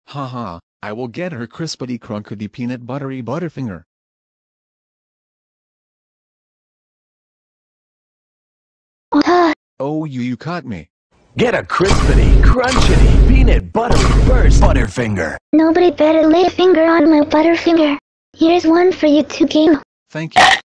Haha, I will get her crispity crunkety peanut buttery Butterfinger. Oh, you caught me. Get a crispity, crunchity, peanut buttery burst Butterfinger. Nobody better lay a finger on my Butterfinger. Here's one for you to game. Thank you.